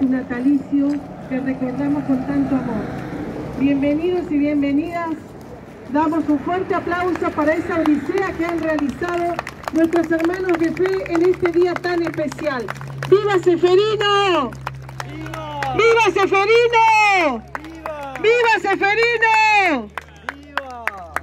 su natalicio que recordamos con tanto amor. Bienvenidos y bienvenidas. Damos un fuerte aplauso para esa odisea que han realizado nuestros hermanos de fe en este día tan especial. ¡Viva Ceferino! ¡Viva! ¡Viva Ceferino! ¡Viva! ¡Viva Ceferino! ¡Viva!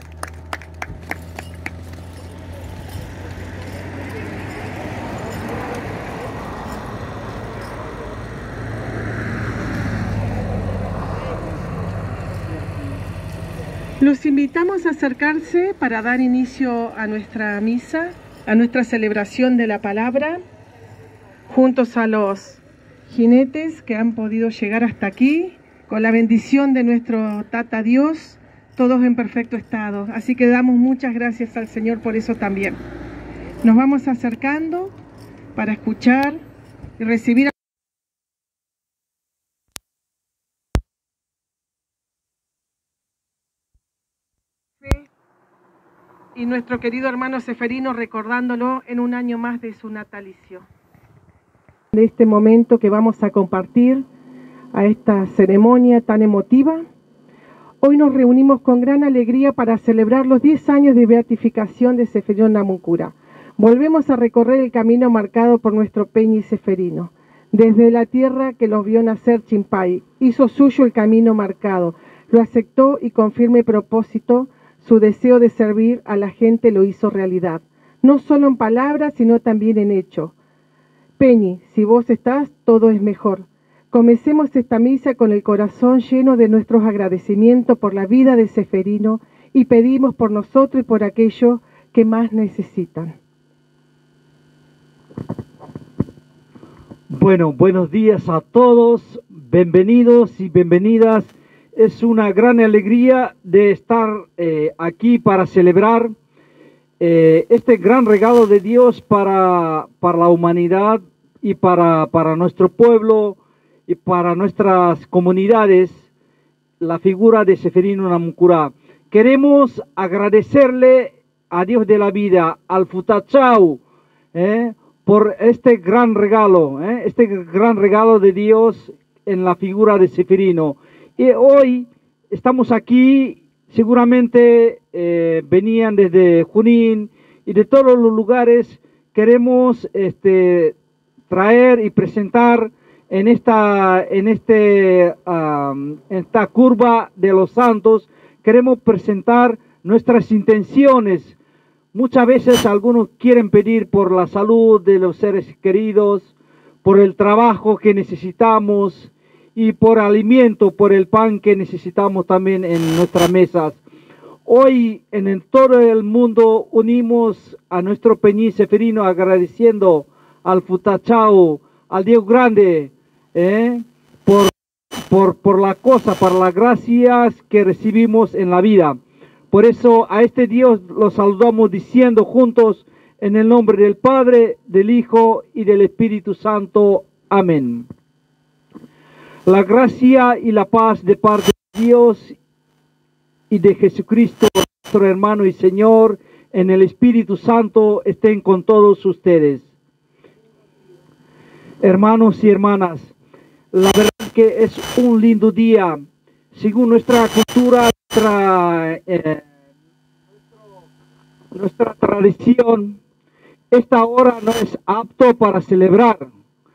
Los invitamos a acercarse para dar inicio a nuestra misa, a nuestra celebración de la palabra, juntos a los jinetes que han podido llegar hasta aquí, con la bendición de nuestro Tata Dios, todos en perfecto estado. Así que damos muchas gracias al Señor por eso también. Nos vamos acercando para escuchar y recibir y nuestro querido hermano Ceferino recordándolo en un año más de su natalicio. De este momento que vamos a compartir a esta ceremonia tan emotiva, hoy nos reunimos con gran alegría para celebrar los 10 años de beatificación de Ceferino Namuncurá. Volvemos a recorrer el camino marcado por nuestro Peñi Ceferino. Desde la tierra que los vio nacer Chimpay, hizo suyo el camino marcado, lo aceptó y con firme propósito su deseo de servir a la gente lo hizo realidad, no solo en palabras, sino también en hecho. Peñi, si vos estás, todo es mejor. Comencemos esta misa con el corazón lleno de nuestros agradecimientos por la vida de Ceferino y pedimos por nosotros y por aquellos que más necesitan. Bueno, buenos días a todos, bienvenidos y bienvenidas. Es una gran alegría de estar aquí para celebrar este gran regalo de Dios para la humanidad y para nuestro pueblo y para nuestras comunidades, la figura de Ceferino Namuncurá. Queremos agradecerle a Dios de la vida, al Futachau, por este gran regalo de Dios en la figura de Ceferino. Y hoy estamos aquí, seguramente venían desde Junín y de todos los lugares. Queremos traer y presentar en esta curva de los santos, queremos presentar nuestras intenciones. Muchas veces algunos quieren pedir por la salud de los seres queridos, por el trabajo que necesitamos, y por alimento, por el pan que necesitamos también en nuestras mesas. Hoy en todo el mundo unimos a nuestro Peñi Ceferino agradeciendo al Futachau, al Dios grande, por las gracias que recibimos en la vida. Por eso a este Dios lo saludamos diciendo juntos en el nombre del Padre, del Hijo y del Espíritu Santo. Amén. La gracia y la paz de parte de Dios y de Jesucristo, nuestro hermano y Señor, en el Espíritu Santo, estén con todos ustedes. Hermanos y hermanas, la verdad que es un lindo día. Según nuestra cultura, nuestra tradición, esta hora no es apto para celebrar,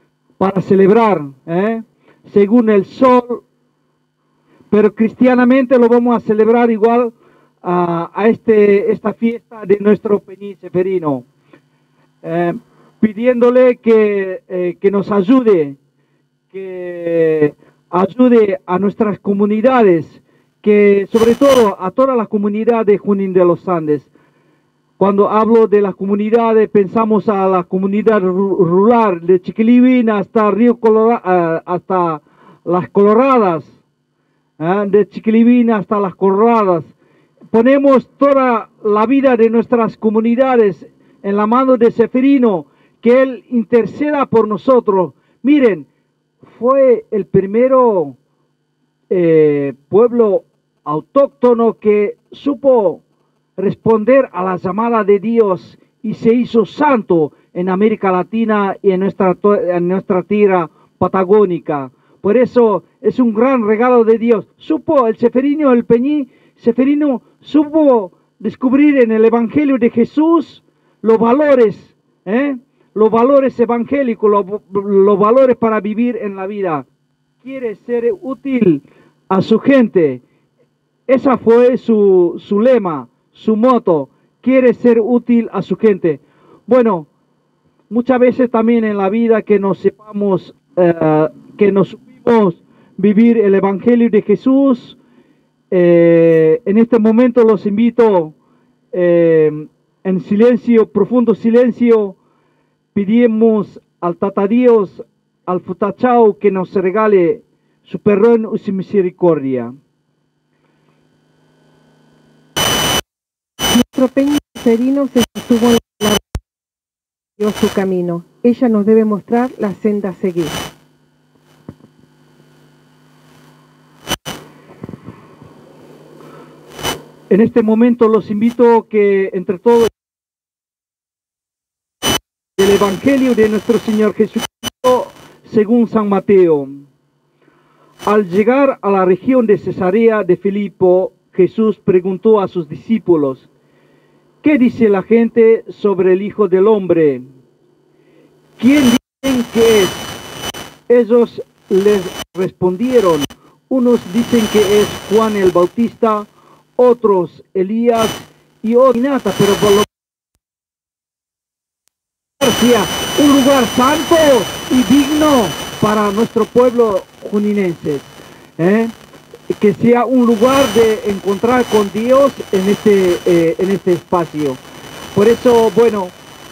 según el sol, pero cristianamente lo vamos a celebrar igual a esta fiesta de nuestro Peñi Ceferino, pidiéndole que nos ayude, que ayude a nuestras comunidades, que sobre todo a toda la comunidad de Junín de los Andes. Cuando hablo de las comunidades, pensamos a la comunidad rural, de Chiquilivina hasta Río Colorado, hasta las Coloradas, de Chiquilivina hasta las Coloradas. Ponemos toda la vida de nuestras comunidades en la mano de Ceferino, que él interceda por nosotros. Miren, fue el primero pueblo autóctono que supo responder a la llamada de Dios y se hizo santo en América Latina y en nuestra tierra patagónica. Por eso es un gran regalo de Dios. Supo el Seferino, el Peñí, Seferino supo descubrir en el Evangelio de Jesús los valores, los valores evangélicos, los valores para vivir en la vida. Quiere ser útil a su gente. Esa fue su lema, su moto. Quiere ser útil a su gente. Bueno, muchas veces también en la vida que nos sepamos, que nos supimos vivir el Evangelio de Jesús. En este momento los invito en silencio, profundo silencio, pedimos al Tata Dios, al Futachao, que nos regale su perdón y su misericordia. Nuestro Peña Seferino se sostuvo en la dio su camino. Ella nos debe mostrar la senda a seguir. En este momento los invito que entre todos el Evangelio de nuestro Señor Jesucristo según San Mateo. Al llegar a la región de Cesarea de Filipo, Jesús preguntó a sus discípulos: ¿qué dice la gente sobre el Hijo del Hombre? ¿Quién dicen que es? Ellos les respondieron: unos dicen que es Juan el Bautista, otros Elías y otros Nata, pero por lo que un lugar santo y digno para nuestro pueblo juninense, que sea un lugar de encontrar con Dios en este espacio. Por eso, bueno,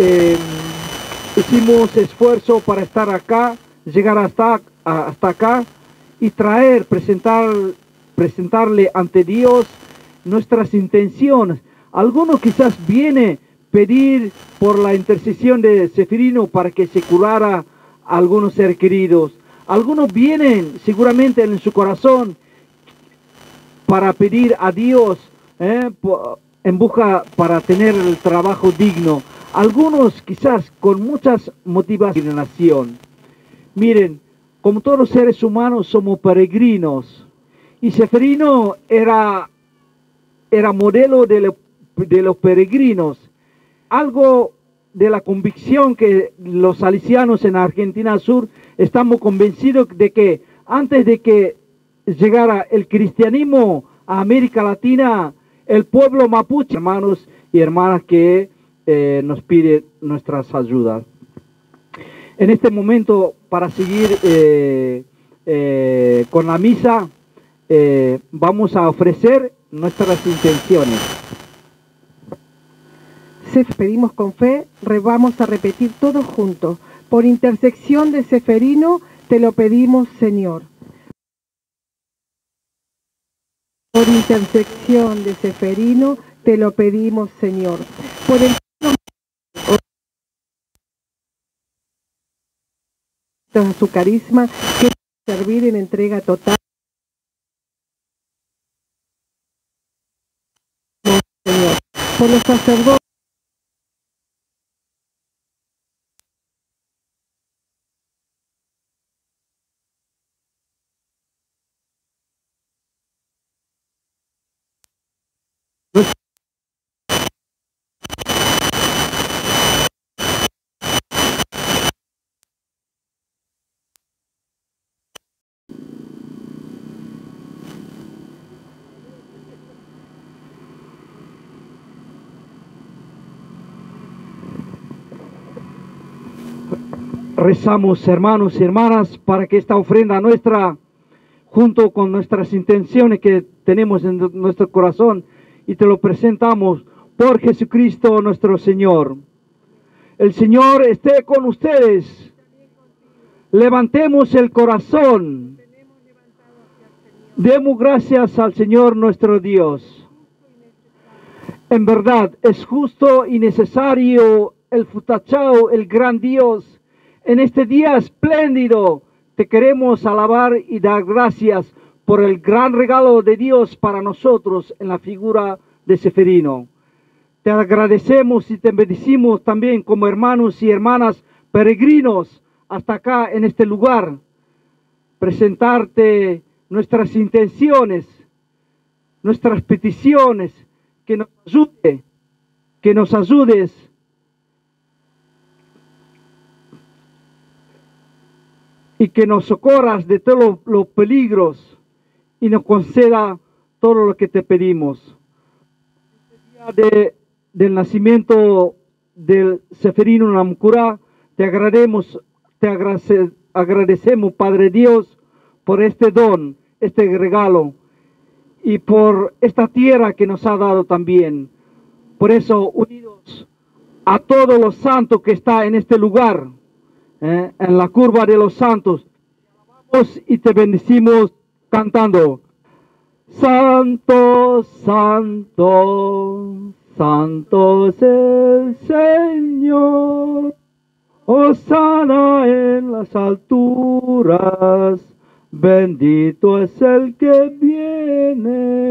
hicimos esfuerzo para estar acá, llegar hasta acá y presentarle ante Dios nuestras intenciones. Algunos quizás viene pedir por la intercesión de Seferino para que se curara a algunos seres queridos. Algunos vienen seguramente en su corazón para pedir a Dios en busca para tener el trabajo digno. Algunos quizás con muchas motivaciones. Miren, como todos los seres humanos somos peregrinos, y Seferino era modelo de los peregrinos. Algo de la convicción que los salesianos en Argentina Sur estamos convencidos de que antes de que llegara el cristianismo a América Latina, el pueblo mapuche, hermanos y hermanas que nos pide nuestras ayudas. En este momento, para seguir con la misa, vamos a ofrecer nuestras intenciones. Pedimos con fe, vamos a repetir todos juntos. Por intersección de Seferino, te lo pedimos, Señor. Por intersección de Seferino, te lo pedimos, Señor. Por el a su carisma, que servir en entrega total. Señor. Por los sacerdotes. Rezamos, hermanos y hermanas, para que esta ofrenda nuestra, junto con nuestras intenciones que tenemos en nuestro corazón, y te lo presentamos por Jesucristo nuestro Señor. El Señor esté con ustedes. Levantemos el corazón. Demos gracias al Señor nuestro Dios. En verdad, es justo y necesario el Futachao, el gran Dios. En este día espléndido te queremos alabar y dar gracias por el gran regalo de Dios para nosotros en la figura de Seferino. Te agradecemos y te bendecimos también como hermanos y hermanas peregrinos hasta acá en este lugar. presentarte nuestras intenciones, nuestras peticiones, que nos ayudes y que nos socorras de todos los peligros y nos conceda todo lo que te pedimos. Del nacimiento del Seferino Namcurá, te agradecemos, Padre Dios, por este don, este regalo, y por esta tierra que nos ha dado también. Por eso, unidos a todos los santos que está en este lugar, en la curva de los santos, y te bendecimos cantando: Santo, santo, santo es el Señor. Hosana en las alturas, bendito es el que viene.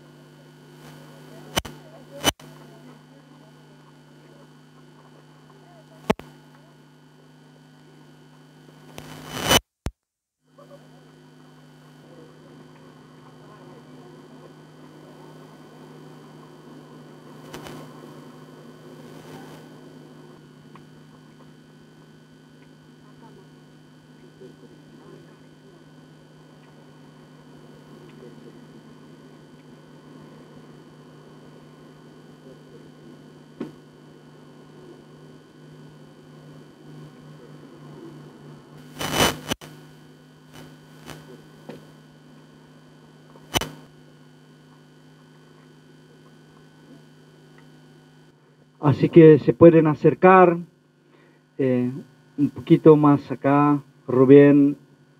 Así que se pueden acercar un poquito más acá, Rubén.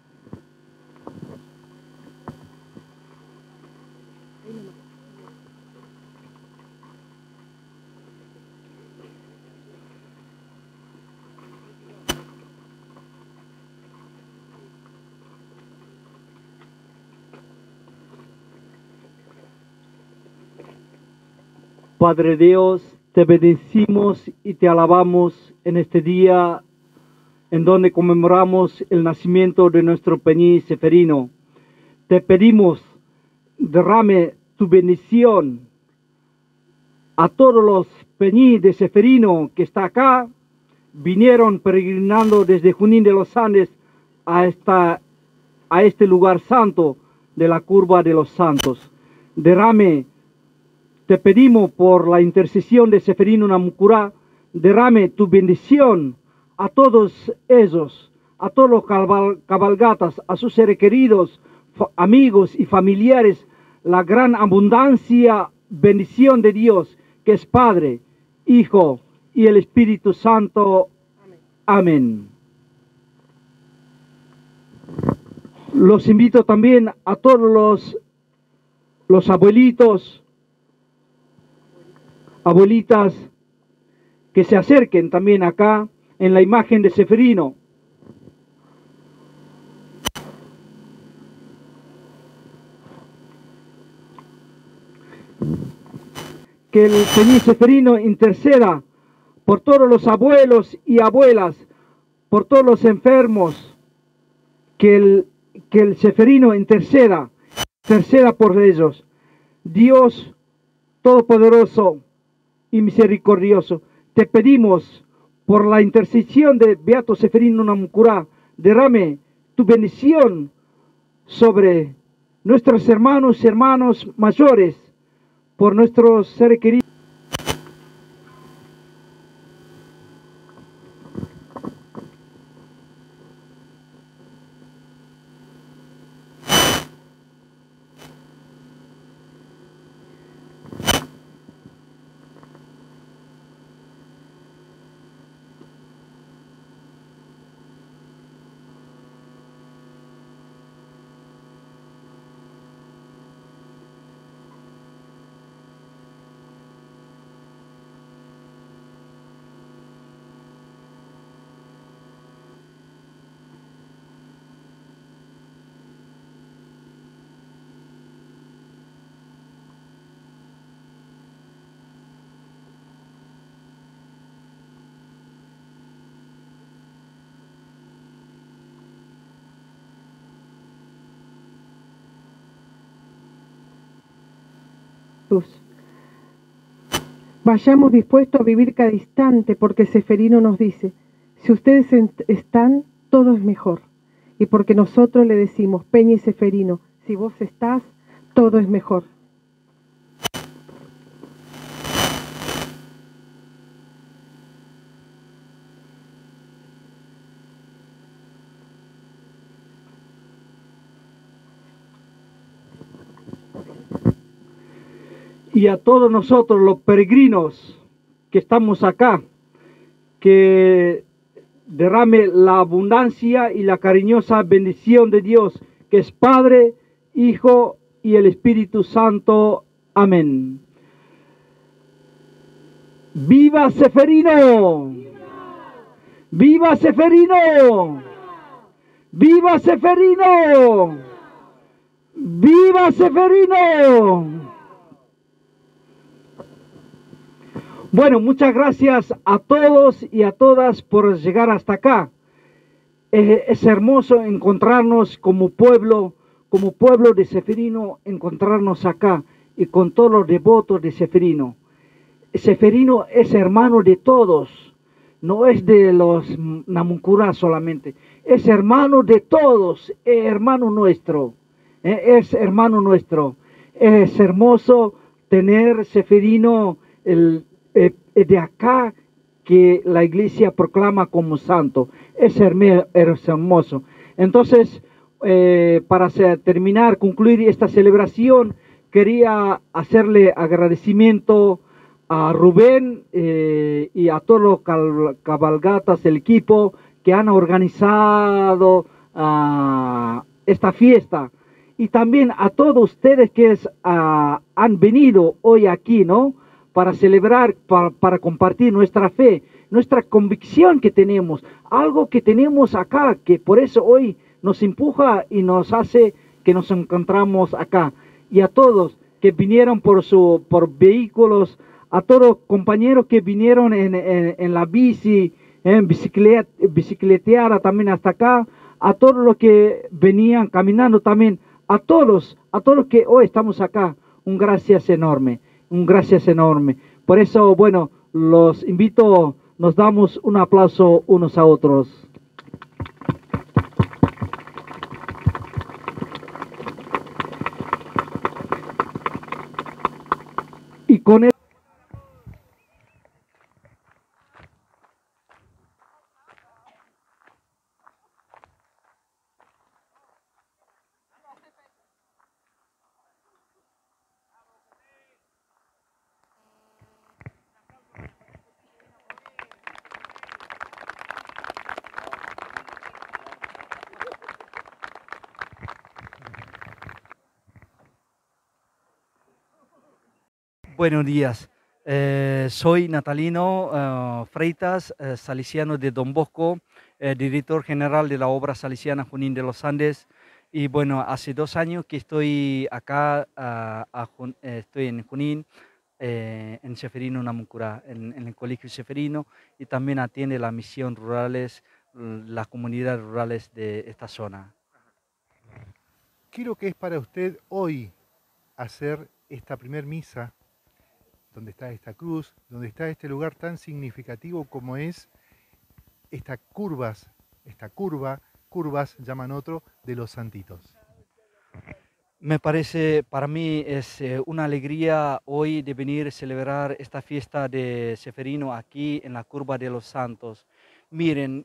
Padre Dios, te bendecimos y te alabamos en este día en donde conmemoramos el nacimiento de nuestro Peñí Seferino. Te pedimos, derrame tu bendición a todos los Peñí de Seferino que está acá. Vinieron peregrinando desde Junín de los Andes a este lugar santo de la curva de los santos. Derrame, te pedimos por la intercesión de Seferino Namcurá, derrame tu bendición a todos ellos, a todos los cabalgatas, a sus seres queridos, amigos y familiares, la gran abundancia, bendición de Dios, que es Padre, Hijo y el Espíritu Santo. Amén. Los invito también a todos los abuelitos, abuelitas, que se acerquen también acá en la imagen de Seferino. Que el Señor Seferino interceda por todos los abuelos y abuelas, por todos los enfermos, que el Seferino interceda por ellos. Dios Todopoderoso y misericordioso, te pedimos por la intercesión de Beato Seferino Namcurá, derrame tu bendición sobre nuestros hermanos y hermanas mayores, por nuestros seres queridos. Jesús. Vayamos dispuestos a vivir cada instante, porque Ceferino nos dice, si ustedes están, todo es mejor. Y porque nosotros le decimos, Peña y Ceferino, si vos estás, todo es mejor. Y a todos nosotros, los peregrinos que estamos acá, que derrame la abundancia y la cariñosa bendición de Dios, que es Padre, Hijo y el Espíritu Santo. Amén. ¡Viva Ceferino! ¡Viva Ceferino! ¡Viva Ceferino! ¡Viva Ceferino! Bueno, muchas gracias a todos y a todas por llegar hasta acá. Es hermoso encontrarnos como pueblo de Ceferino, encontrarnos acá y con todos los devotos de Ceferino. Ceferino es hermano de todos, no es de los Namuncurá solamente, es hermano de todos, es hermano nuestro, es hermano nuestro. Es hermoso tener Ceferino de acá que la iglesia proclama como santo, es hermoso. Entonces, para terminar, concluir esta celebración, quería hacerle agradecimiento a Rubén y a todos los cabalgatas del equipo que han organizado esta fiesta, y también a todos ustedes que han venido hoy aquí, ¿no? Para celebrar, para compartir nuestra fe, nuestra convicción que tenemos, algo que tenemos acá, que por eso hoy nos empuja y nos hace que nos encontramos acá. Y a todos que vinieron por vehículos, a todos los compañeros que vinieron en la bici, en bicicletear también hasta acá, a todos los que venían caminando también, a todos los que hoy estamos acá, un gracias enorme. Un gracias enorme. Por eso, bueno, los invito, nos damos un aplauso unos a otros. Y con el... Buenos días, soy Natalino Freitas, salesiano de Don Bosco, director general de la obra salesiana Junín de los Andes. Y bueno, hace 2 años que estoy acá, estoy en Junín, en Ceferino Namuncurá, en el colegio Ceferino, y también atiende la misión rurales, las comunidades rurales de esta zona. ¿Qué es lo que es para usted hoy hacer esta primer misa, donde está esta cruz, donde está este lugar tan significativo como es curvas llaman otro, de los santitos? Me parece, para mí es una alegría hoy de venir a celebrar esta fiesta de Ceferino aquí en la Curva de los Santos. Miren,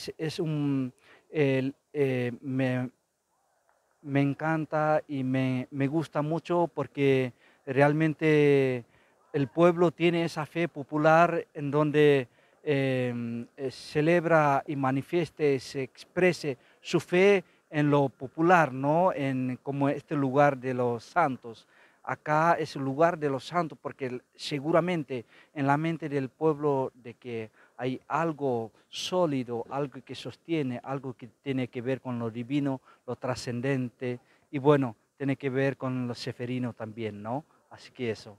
me encanta y me gusta mucho porque realmente el pueblo tiene esa fe popular en donde celebra y manifieste, se exprese su fe en lo popular, ¿no? Como este lugar de los santos. Acá es el lugar de los santos porque seguramente en la mente del pueblo de que hay algo sólido, algo que sostiene, algo que tiene que ver con lo divino, lo trascendente, y bueno, tiene que ver con los ceferinos también, ¿no? Así que eso.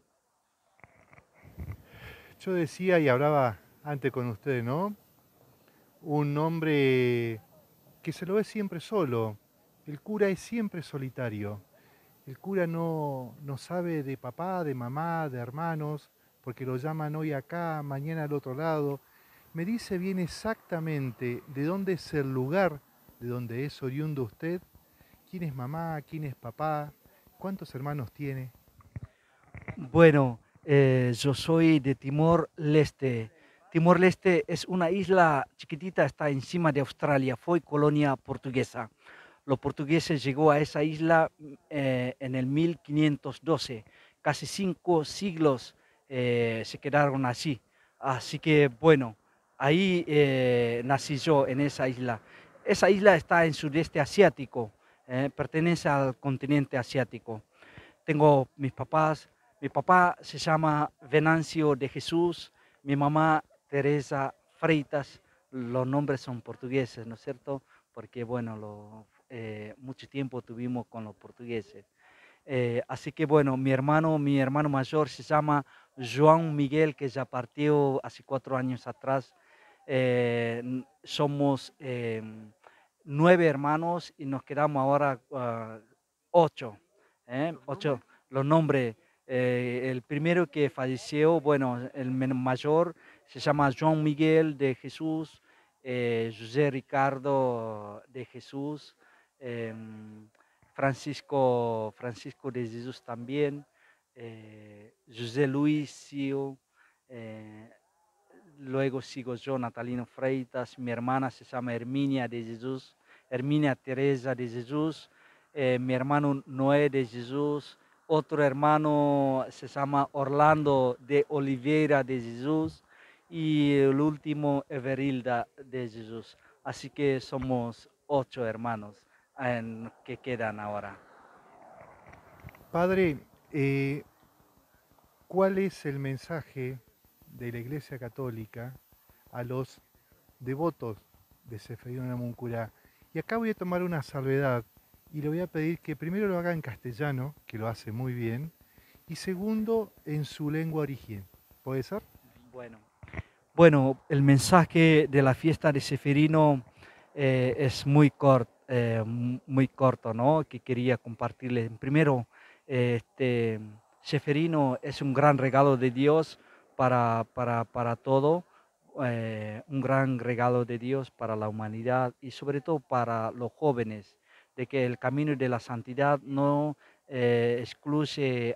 Yo decía y hablaba antes con usted, ¿no? Un hombre que se lo ve siempre solo. El cura es siempre solitario. El cura no sabe de papá, de mamá, de hermanos, porque lo llaman hoy acá, mañana al otro lado. ¿Me dice bien exactamente de dónde es el lugar de donde es oriundo usted? ¿Quién es mamá? ¿Quién es papá? ¿Cuántos hermanos tiene? Bueno, yo soy de Timor-Leste. Timor-Leste es una isla chiquitita, está encima de Australia, fue colonia portuguesa. Los portugueses llegó a esa isla en el 1512, casi 5 siglos se quedaron allí. Así que bueno, ahí nací yo en esa isla. Esa isla está en sudeste asiático, pertenece al continente asiático. Tengo mis papás, mi papá se llama Venancio de Jesús, mi mamá Teresa Freitas, los nombres son portugueses, ¿no es cierto? Porque bueno, mucho tiempo tuvimos con los portugueses. Así que bueno, mi hermano mayor se llama João Miguel, que ya partió hace 4 años atrás. Somos 9 hermanos y nos quedamos ahora 8. Ocho, los nombres. El primero que falleció, bueno, el mayor se llama João Miguel de Jesús, José Ricardo de Jesús, Francisco de Jesús también, José Luisio, eh, luego sigo yo, Natalino Freitas, mi hermana se llama Herminia de Jesús, Herminia Teresa de Jesús, mi hermano Noé de Jesús, otro hermano se llama Orlando de Oliveira de Jesús y el último Everilda de Jesús. Así que somos 8 hermanos que quedan ahora. Padre, ¿cuál es el mensaje de la Iglesia Católica a los devotos de Seferino Namuncurá? Y acá voy a tomar una salvedad y le voy a pedir que primero lo haga en castellano, que lo hace muy bien, y segundo en su lengua origen. ¿Puede ser? Bueno, el mensaje de la fiesta de Seferino es muy corto, ¿no? Que quería compartirles. Primero, Seferino es un gran regalo de Dios para todo, un gran regalo de Dios para la humanidad y sobre todo para los jóvenes, de que el camino de la santidad no excluye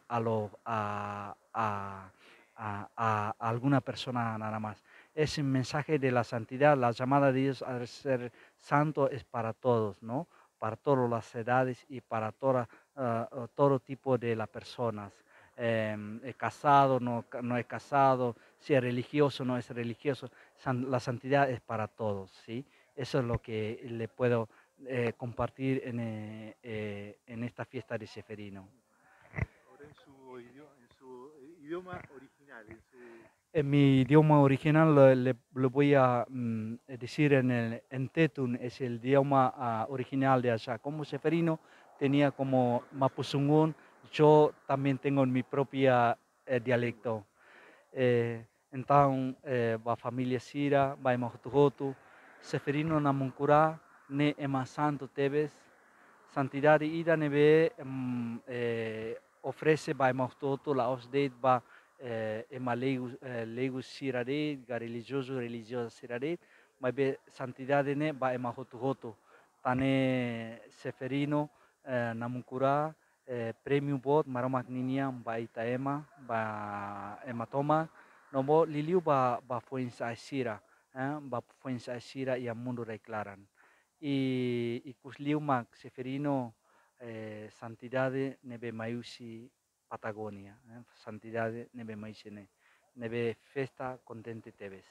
a alguna persona nada más. Es un mensaje de la santidad, la llamada de Dios a ser santo es para todos, ¿no? Para todas las edades y para todo tipo de las personas. Es casado, no es casado, si es religioso, no es religioso. La santidad es para todos, ¿sí? Eso es lo que le puedo compartir en esta fiesta de Seferino. Ahora en su idioma original, En mi idioma original lo voy a decir en Tetun, es el idioma original de allá. Como Seferino tenía como Mapuzungún, yo también tengo mi propia dialecto. Então, a família Sira, vai Mahutuhotu, Seferino Namuncurá, ne ema santo tebes, santidade ida nebe oferece vai Mahutuhotu, la osdeit ba ema leigus Sirade, ga religiosa Sirade, mas be santidade ne ba ema Mahutuhotu, tane Seferino Namuncurá, premium bot maromak niniam ba Itaema, ba hematoma, nombo liliu ba fuenza sira, ba fuenza sira y a mundo declaran. Y cusliu mak Seferino santidade nebe maiusi Patagonia, santidade nebe maisene, nebe festa contente tebes.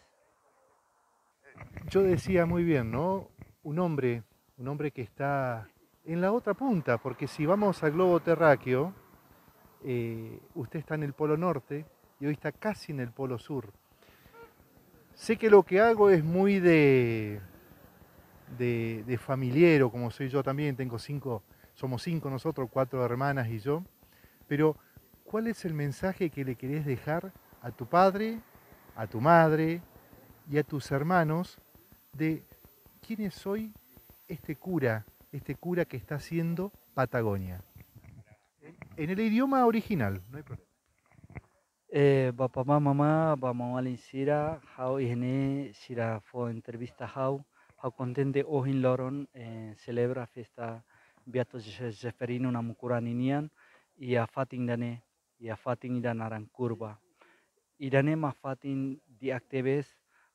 Yo decía muy bien, ¿no? Un hombre que está en la otra punta, porque si vamos al globo terráqueo, usted está en el polo norte y hoy está casi en el polo sur. Sé que lo que hago es muy de familiero, como soy yo también, somos 5 nosotros, 4 hermanas y yo, pero ¿cuál es el mensaje que le querés dejar a tu padre, a tu madre y a tus hermanos de quién es hoy este cura que está haciendo Patagonia? en el idioma original, no hay problema. Bapak mama ba mawalin sira how ihne sira fo entrevista how contente ohin loron celebra festa Beato Zeferino na mukuraninian ia fating dane ia fating ida naran kurba idane ma fating di actives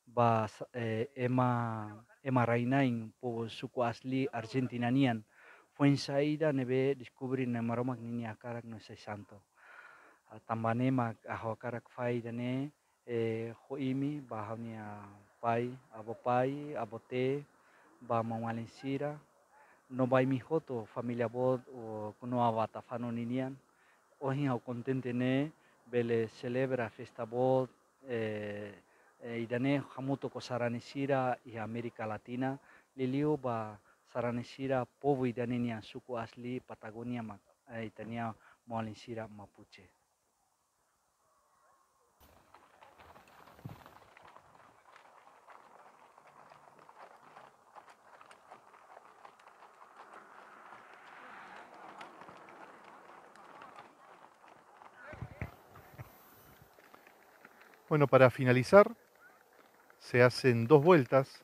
ema rainain po suku asli Argentinanian fuensaida nebe descubrir na maromak nini akarak no sei santo tambane mak aho karak fai dane hoimi bahaunia pai abote ba mawalensira no bai mi hoto familia bod o kuno avata fano ninian ohin au contente ne bele celebra festa bod idane hamuto ko saranisira i Amerika Latina liliu ba saranisira povo idane nia suku asli Patagonia mak itania mawalensira Mapuche. Bueno, para finalizar, se hacen 2 vueltas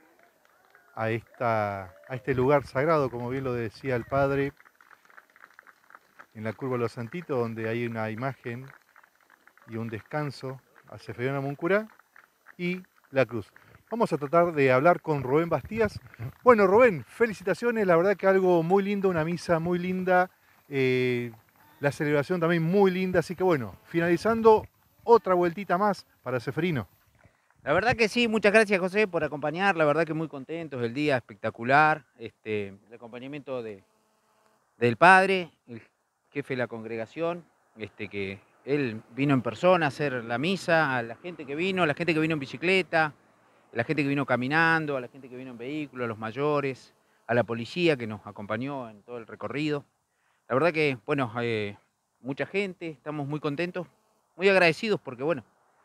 a este lugar sagrado, como bien lo decía el padre, en la curva de los Santitos, donde hay una imagen y un descanso a Zeferino Namuncurá y la cruz. Vamos a tratar de hablar con Rubén Bastías. Bueno, Rubén, felicitaciones, la verdad que algo muy lindo, una misa muy linda, la celebración también muy linda, así que bueno, finalizando, otra vueltita más para Zeferino. La verdad que sí, muchas gracias José por acompañar, la verdad que muy contentos, el día espectacular, el acompañamiento del padre, el jefe de la congregación, que él vino en persona a hacer la misa, a la gente que vino en bicicleta, a la gente que vino caminando, a la gente que vino en vehículo, a los mayores, a la policía que nos acompañó en todo el recorrido. La verdad que, bueno, mucha gente, estamos muy contentos, muy agradecidos porque, bueno,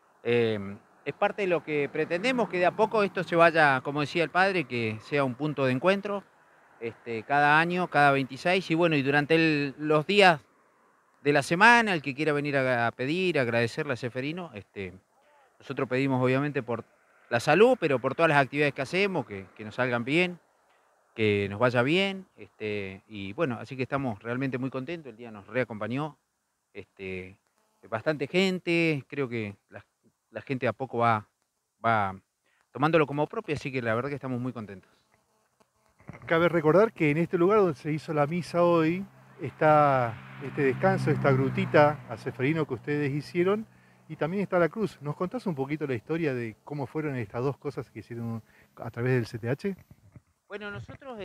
es parte de lo que pretendemos, que de a poco esto se vaya, como decía el padre, que sea un punto de encuentro cada año, cada 26, y bueno, y durante los días de la semana, el que quiera venir a pedir, agradecerle a Zeferino, nosotros pedimos obviamente por la salud, pero por todas las actividades que hacemos, que nos salgan bien, que nos vaya bien, y bueno, así que estamos realmente muy contentos, el día nos reacompañó, bastante gente, creo que la gente a poco va tomándolo como propio, así que la verdad que estamos muy contentos. Cabe recordar que en este lugar donde se hizo la misa hoy está este descanso, esta grutita a Zeferino que ustedes hicieron y también está la cruz. ¿Nos contás un poquito la historia de cómo fueron estas dos cosas que hicieron a través del CTH? Bueno, nosotros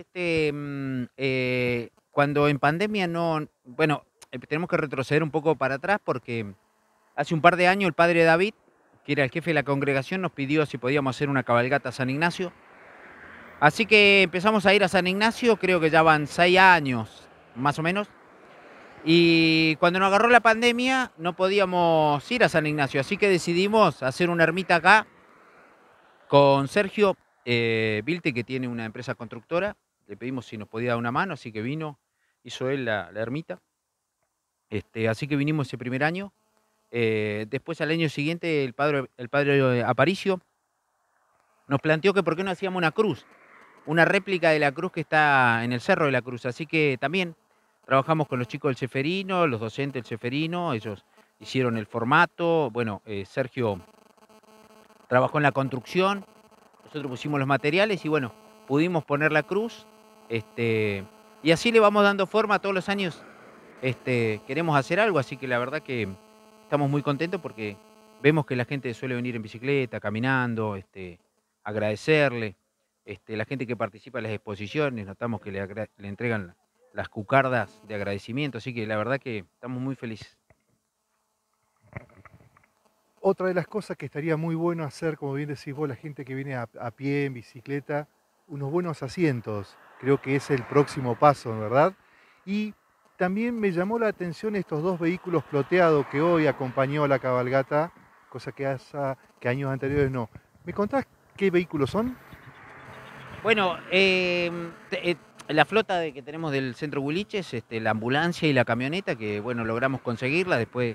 cuando en pandemia tenemos que retroceder un poco para atrás porque hace un par de años el padre David, que era el jefe de la congregación, nos pidió si podíamos hacer una cabalgata a San Ignacio. Así que empezamos a ir a San Ignacio, creo que ya van 6 años, más o menos. Y cuando nos agarró la pandemia no podíamos ir a San Ignacio, así que decidimos hacer una ermita acá con Sergio Vilte, que tiene una empresa constructora. Le pedimos si nos podía dar una mano, así que vino, hizo él la ermita. Así que vinimos ese primer año. Después al año siguiente el padre Aparicio nos planteó que por qué no hacíamos una cruz, una réplica de la cruz que está en el Cerro de la Cruz. Así que también trabajamos con los chicos del Zeferino, los docentes del Zeferino, ellos hicieron el formato. Bueno, Sergio trabajó en la construcción, nosotros pusimos los materiales y bueno, pudimos poner la cruz. Y así le vamos dando forma todos los años. Queremos hacer algo, así que la verdad que estamos muy contentos porque vemos que la gente suele venir en bicicleta, caminando, agradecerle. La gente que participa en las exposiciones, notamos que le entregan las cucardas de agradecimiento, así que la verdad que estamos muy felices. Otra de las cosas que estaría muy bueno hacer, como bien decís vos, la gente que viene a pie, en bicicleta, unos buenos asientos. Creo que es el próximo paso, ¿verdad? Y también me llamó la atención estos 2 vehículos ploteados que hoy acompañó a la cabalgata, cosa que años anteriores no. ¿Me contás qué vehículos son? Bueno, la flota que tenemos del centro Huiliches, la ambulancia y la camioneta, que bueno, logramos conseguirla después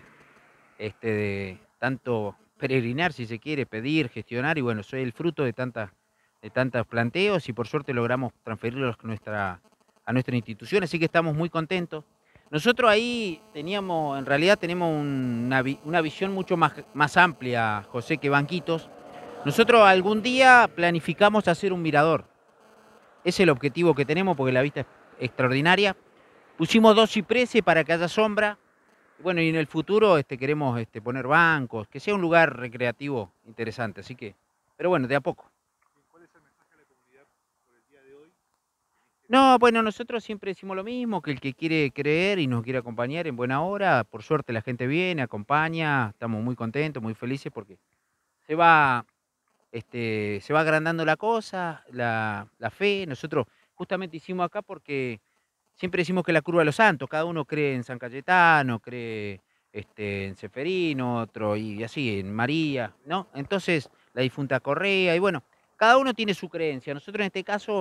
de tanto peregrinar, si se quiere, pedir, gestionar, y bueno, soy el fruto de tantos planteos y por suerte logramos transferirlos a nuestra institución, así que estamos muy contentos. Nosotros ahí en realidad tenemos una visión mucho más amplia, José, que banquitos. Nosotros algún día planificamos hacer un mirador. Ese es el objetivo que tenemos porque la vista es extraordinaria. Pusimos 2 cipreses para que haya sombra. Bueno, y en el futuro queremos poner bancos, que sea un lugar recreativo interesante, así que, pero bueno, de a poco. ¿Cuál es el mensaje a la comunidad por el día de hoy? No, bueno, nosotros siempre decimos lo mismo, que el que quiere creer y nos quiere acompañar en buena hora, por suerte la gente viene, acompaña, estamos muy contentos, muy felices porque se va agrandando la cosa, la fe. Nosotros justamente hicimos acá porque siempre decimos que la curva de los santos, cada uno cree en San Cayetano, cree en Ceferino, otro y así, en María, ¿no? Entonces, la difunta Correa, y bueno, cada uno tiene su creencia. Nosotros en este caso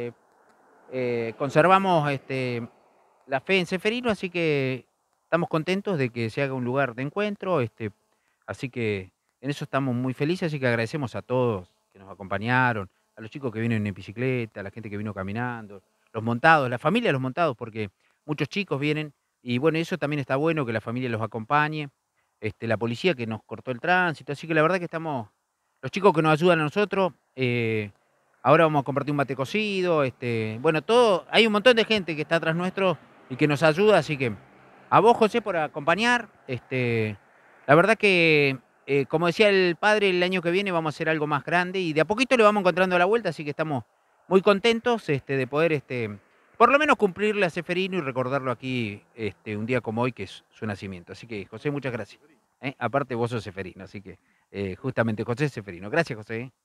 conservamos la fe en Ceferino, así que estamos contentos de que se haga un lugar de encuentro, así que en eso estamos muy felices, así que agradecemos a todos que nos acompañaron, a los chicos que vienen en bicicleta, a la gente que vino caminando, los montados, la familia de los montados, porque muchos chicos vienen, y bueno, eso también está bueno, que la familia los acompañe, la policía que nos cortó el tránsito, así que la verdad que estamos, los chicos que nos ayudan a nosotros, ahora vamos a compartir un mate cocido, bueno, todo, hay un montón de gente que está atrás nuestro y que nos ayuda, así que a vos, José, por acompañar, la verdad que, como decía el padre, el año que viene vamos a hacer algo más grande y de a poquito le vamos encontrando la vuelta, así que estamos muy contentos de poder, por lo menos cumplirle a Ceferino y recordarlo aquí un día como hoy, que es su nacimiento. Así que, José, muchas gracias. Aparte, vos sos Ceferino, así que justamente José Ceferino. Gracias, José.